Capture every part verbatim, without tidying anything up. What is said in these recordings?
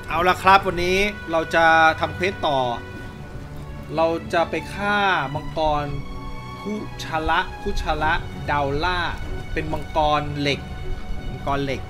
เอาละครับวันนี้เราจะทำเควสต่อเราจะไปฆ่ามังกรคุชละคุชละดาวล่าเป็นมังกรเหล็กมังกรเหล็ก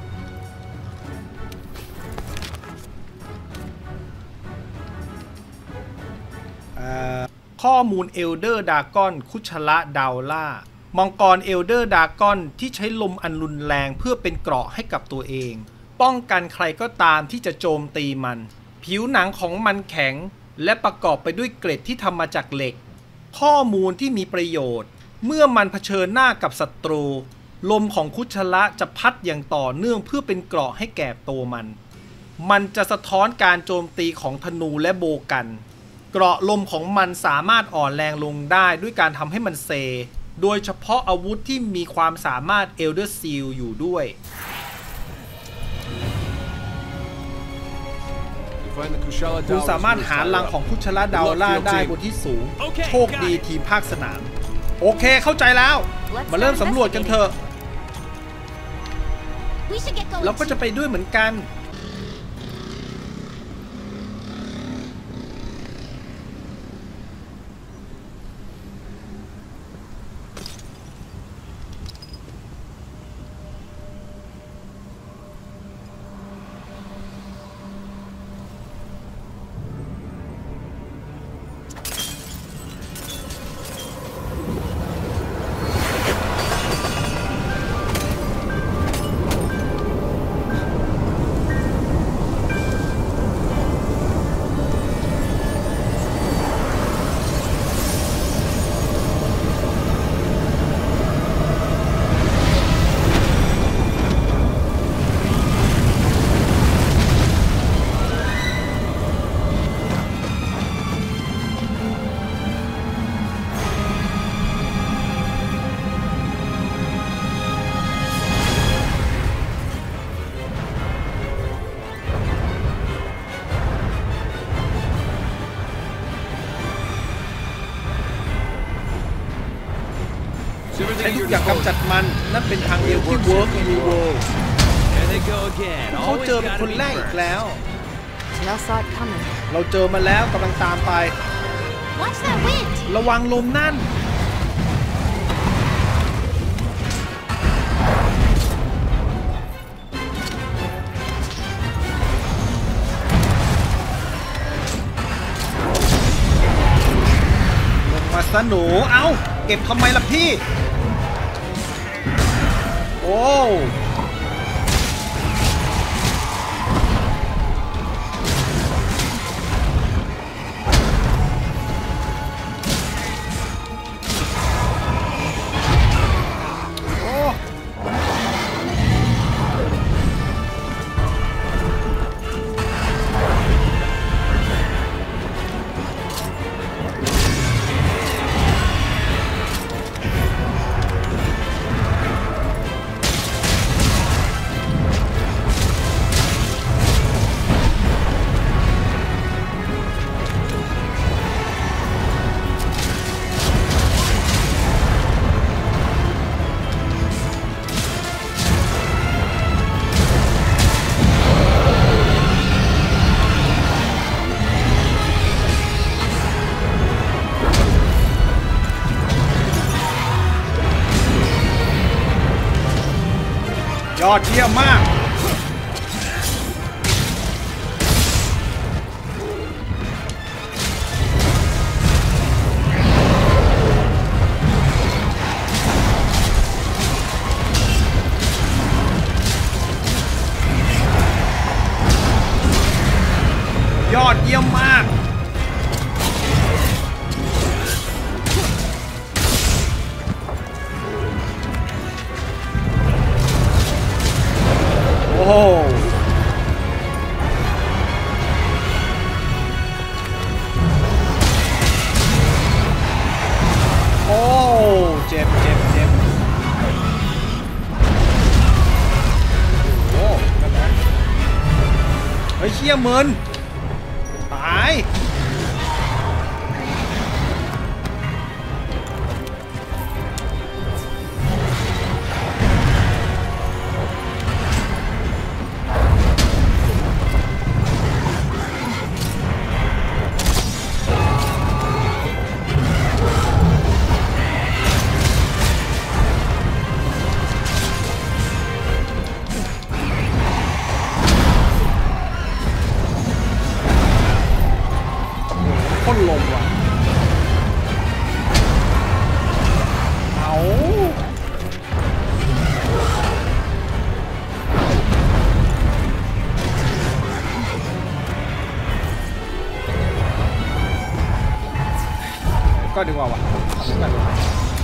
ข้อมูลเอลเดอร์ดากอนคุชละดาวล่ามังกรเอลเดอร์ดากอนที่ใช้ลมอันรุนแรงเพื่อเป็นเกราะให้กับตัวเองป้องกันใครก็ตามที่จะโจมตีมันผิวหนังของมันแข็งและประกอบไปด้วยเกล็ดที่ทำมาจากเหล็กข้อมูลที่มีประโยชน์เมื่อมันเผชิญหน้ากับศัตรูลมของคุชละจะพัดอย่างต่อเนื่องเพื่อเป็นเกราะให้แก่ตัวมันมันจะสะท้อนการโจมตีของธนูและโบกันเกราะลมของมันสามารถอ่อนแรงลงได้ด้วยการทำให้มันเซโดยเฉพาะอาวุธที่มีความสามารถเอลเดอร์ซีลอยู่ด้วยคุณสามารถหารังของคุชละดาวล่าได้บนที่สูงโชคดีทีมภาคสนามโอเคเข้าใจแล้วมาเริ่มสำรวจกันเถอะเราก็จะไปด้วยเหมือนกันใช้ทุกอย่างกำจัดมันนั่นเป็นทางเดียวที่เวิร์กในเวิลด์เขาเจอเป็นคนแรกอีกแล้วเราเจอมาแล้วกำลังตามไประวังลมนั่นลงมาซะหนูเอ้าเก็บทำไมล่ะพี่โอ้ยอดเยี่ยมมากยอดเยี่ยมมากโอ้โอ้เจ็บเจ็บเจ็บโอ้กันนะเฮ้ยเชี่ยมึนตายก็ดีกว่าวะทำกันเลย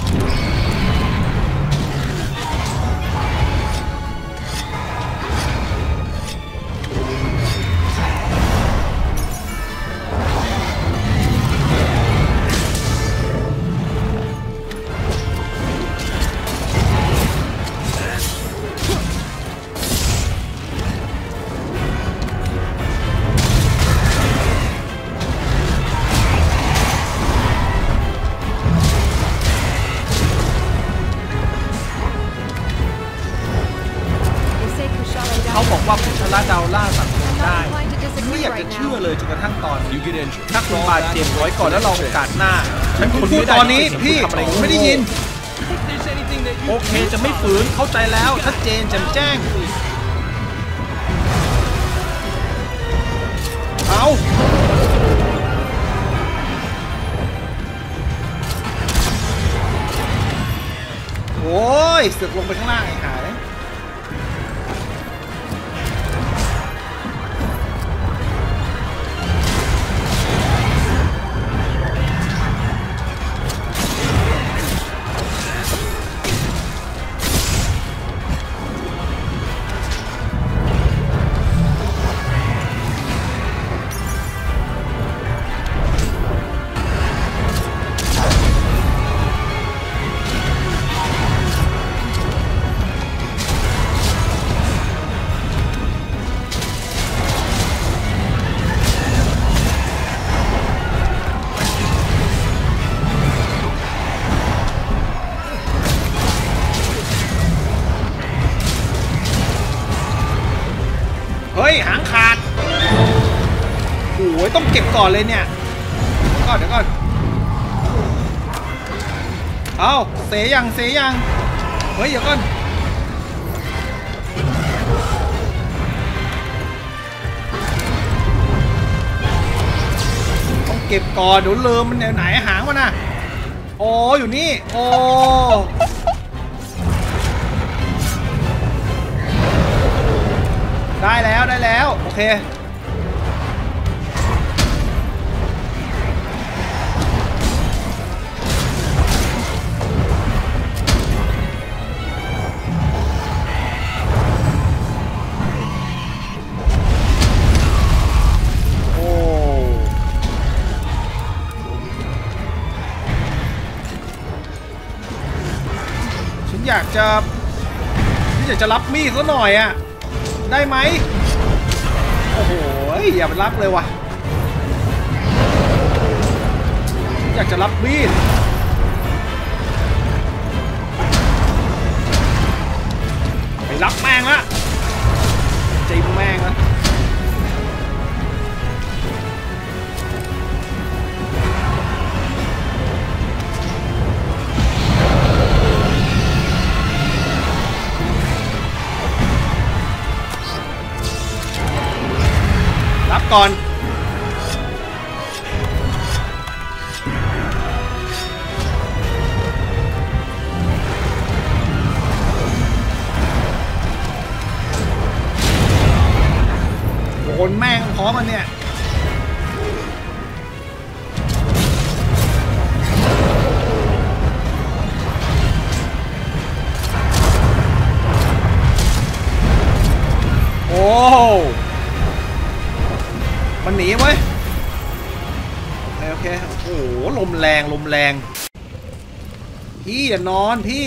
เขาบอกว่าคุชละดาวล่าสังเกตได้ไม่อยากจะเชื่อเลยจนกระทั่งตอนนี้ถ้าคุณบาดเจ็บไว้ก่อนแล้วรอโอกาสหน้าฉันคุณพูดตอนนี้พี่ไม่ได้ยินโอเคจะไม่ฝืนเข้าใจแล้วชัดเจนแจ่มแจ้งเอาโอ้ยเสือกลงไปข้างล่างไอ้หาเลยเฮ้ยหางขาดโอ้ยต้องเก็บก่อนเลยเนี่ยก่อนเดี๋ยวก่อนเอาเสียยังเสียยังเฮ้ยเดี๋ยวก่อนต้องเก็บก่อนเดี๋ยวลืมมันไหนหางมันน่ะโอ้อยู่นี่โอ้ได้แล้วได้แล้วโอเคโอ้ฉันอยากจะฉันอยากจะรับมีดซะหน่อยอะได้ไหมโอ้โหอย่าไปรับเลยว่ะอยากจะรับมีดไปรับแม่งละใจแม่งละรับก่อนโดนแม่งพร้อมมันเนี่ยโอ้มันหนีไว้โอเคโอเคโอ้โหลมแรงลมแรงพี่อย่านอนพี่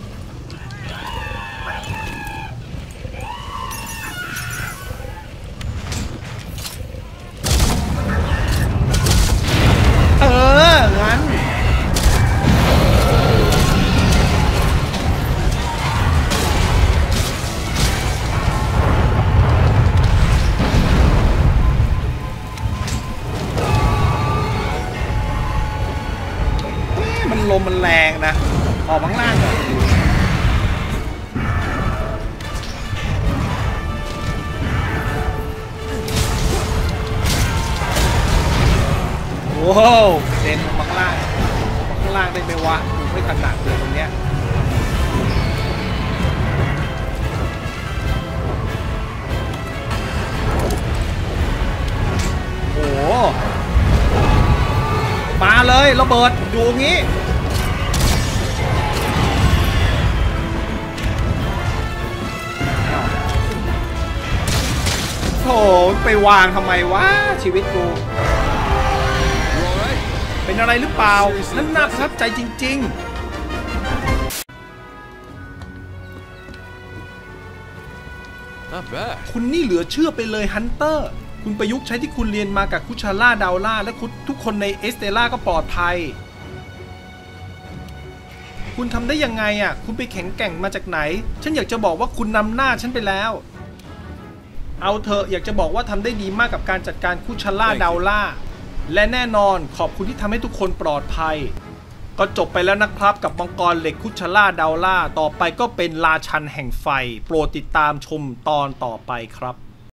เอองั้นลมมันแรงนะออกข้างล่างก่อนโอ้โหเด่นลงมาข้างล่างข้างล่างได้ไหมวะดูไม่ถนัดเลยตรงเนี้ยโอ้มาเลยระเบิดอยู่งี้โธ่ไปวางทำไมวะชีวิตกูเป็นอะไรหรือเปล่านั่นน่าประทับใจจริงๆคุณนี่เหลือเชื่อไปเลยฮันเตอร์คุณประยุกต์ใช้ที่คุณเรียนมากับคุชาร่าดาวล่าและคุณทุกคนในเอสเตล่าก็ปลอดภัยคุณทำได้ยังไงอ่ะคุณไปแข็งแกร่งมาจากไหนฉันอยากจะบอกว่าคุณนำหน้าฉันไปแล้วเอาเถอะอยากจะบอกว่าทำได้ดีมากกับการจัดการคุชาร่าดาวล่าและแน่นอนขอบคุณที่ทำให้ทุกคนปลอดภัยก็จบไปแล้วนะครับกับมังกรเหล็กคุชาร่าดาวล่าต่อไปก็เป็นราชันแห่งไฟโปรดติดตามชมตอนต่อไปครับ